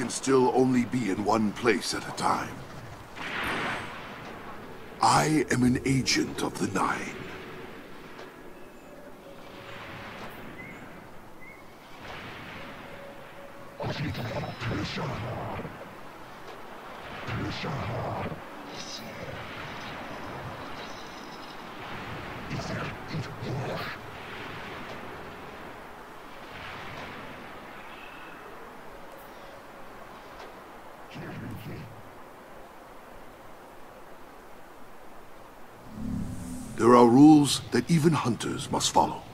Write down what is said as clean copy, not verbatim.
can still only be in one place at a time. I am an agent of the Nine. There are rules that even hunters must follow.